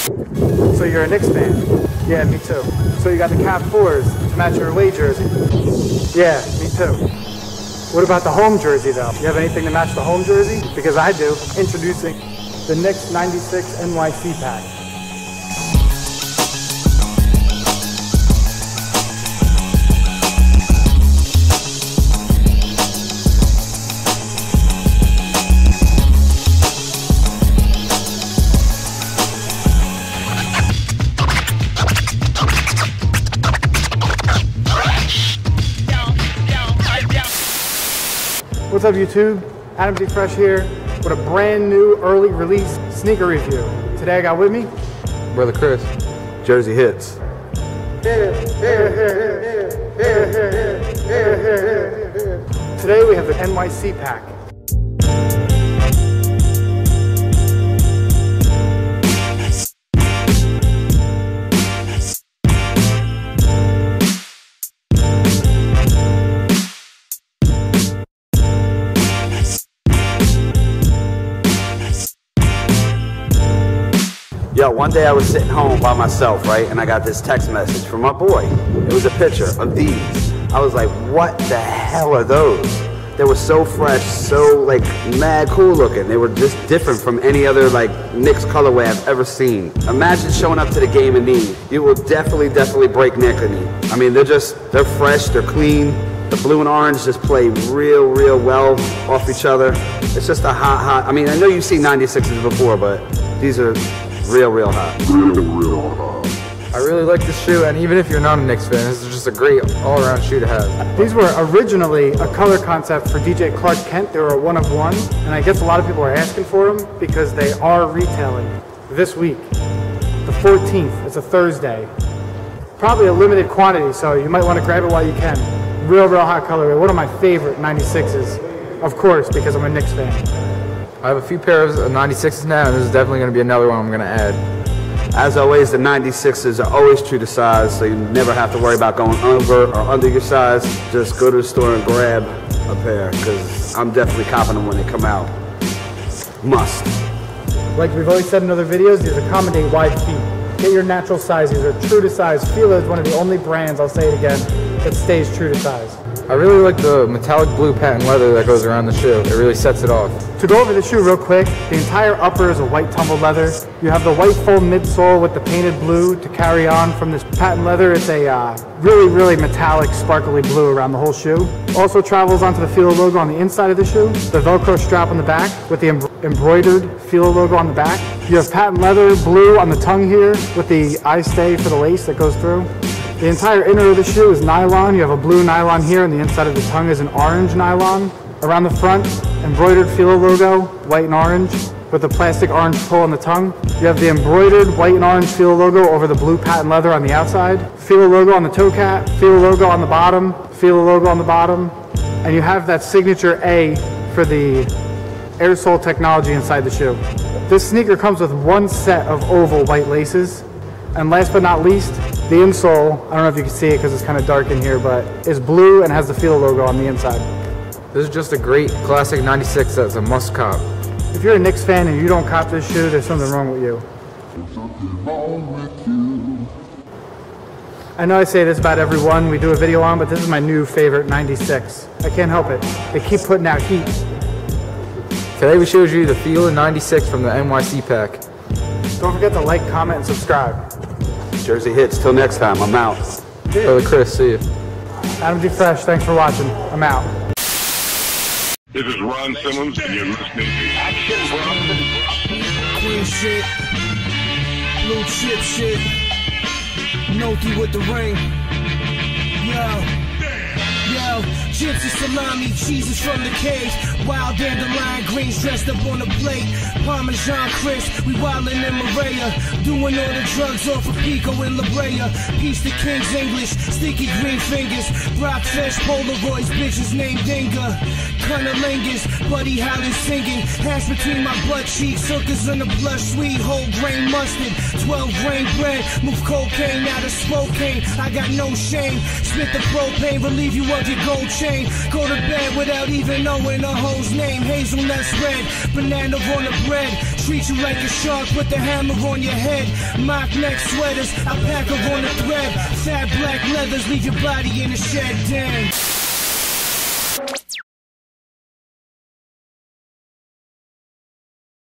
So you're a Knicks fan? Yeah, me too. So you got the Cap 4s to match your away jersey? Yeah, me too. What about the home jersey though? You have anything to match the home jersey? Because I do. Introducing the Knicks 96 NYC pack. What's up YouTube? AdamDeFresh here with a brand new early release sneaker review. Today I got with me Brother Chris. Jersey Hits. Today we have the NYC pack. Yo, one day I was sitting home by myself, right? And I got this text message from my boy. It was a picture of these. I was like, what the hell are those? They were so fresh, so like mad cool looking. They were just different from any other like Knicks colorway I've ever seen. Imagine showing up to the game in these. You will definitely break neck in these. I mean, they're fresh, they're clean. The blue and orange just play real well off each other. It's just a hot, I mean, I know you've seen 96s before, but these are real hot. I really like this shoe, and even if you're not a Knicks fan, this is just a great all-around shoe to have. These were originally a color concept for DJ Clark Kent. They were a 1 of 1, and I guess a lot of people are asking for them because they are retailing this week, the 14th. It's a Thursday. Probably a limited quantity, so you might want to grab it while you can. Real hot colorway. One of my favorite 96s, of course, because I'm a Knicks fan. I have a few pairs of 96s now, and this is definitely going to be another one I'm going to add. As always, the 96s are always true to size, so you never have to worry about going over or under your size. Just go to the store and grab a pair, because I'm definitely copping them when they come out. Must. Like we've always said in other videos, these accommodate wide feet. Get your natural size. These are true to size. Fila is one of the only brands, I'll say it again, that stays true to size. I really like the metallic blue patent leather that goes around the shoe. It really sets it off. To go over the shoe real quick, the entire upper is a white tumbled leather. You have the white full midsole with the painted blue to carry on from this patent leather. It's a really metallic, sparkly blue around the whole shoe. Also travels onto the Fila logo on the inside of the shoe. The Velcro strap on the back with the embroidered Fila logo on the back. You have patent leather blue on the tongue here with the eye stay for the lace that goes through. The entire inner of the shoe is nylon. You have a blue nylon here, and the inside of the tongue is an orange nylon. Around the front, embroidered Fila logo, white and orange, with the plastic orange pull on the tongue. You have the embroidered white and orange Fila logo over the blue patent leather on the outside. Fila logo on the toe cap, Fila logo on the bottom, Fila logo on the bottom. And you have that signature A for the air sole technology inside the shoe. This sneaker comes with one set of oval white laces. And last but not least, the insole, I don't know if you can see it because it's kind of dark in here, but is blue and has the Fila logo on the inside. This is just a great classic 96 that's a must cop. If you're a Knicks fan and you don't cop this shoe, there's something wrong with you. I know I say this about every one we do a video on, but this is my new favorite 96. I can't help it. They keep putting out heat. Today we showed you the Fila 96 from the NYC pack. Don't forget to like, comment, and subscribe. Jersey Hits. Till next time, I'm out. Brother Chris, see you. AdamDeFresh, thanks for watching. I'm out. This is Ron Simmons, and you're listening to Action Queen shit, blue chip shit, Noki with the ring. Yo, gypsy salami, cheeses from the cage, wild dandelion greens dressed up on the plate, Parmesan crisp, we wildin' in Maria, doing all the drugs off of Pico and La Brea, piece the King's English, sticky green fingers, rockfish, Polaroids, bitches named Dinga, cunnilingus, Buddy Holly singing, hash between my butt cheeks, hookers in the blush sweet, whole grain mustard, 12 grain bread, move cocaine out of Spokane, I got no shame, spit the propane, relieve you of your gold chain. chain. Go to bed without even knowing a hoe's name. Hazelnuts red, banana on the bread. Treat you like a shark with the hammer on your head. Mock neck sweaters, I pack her on the thread. Fat black leathers leave your body in a shed. Damn.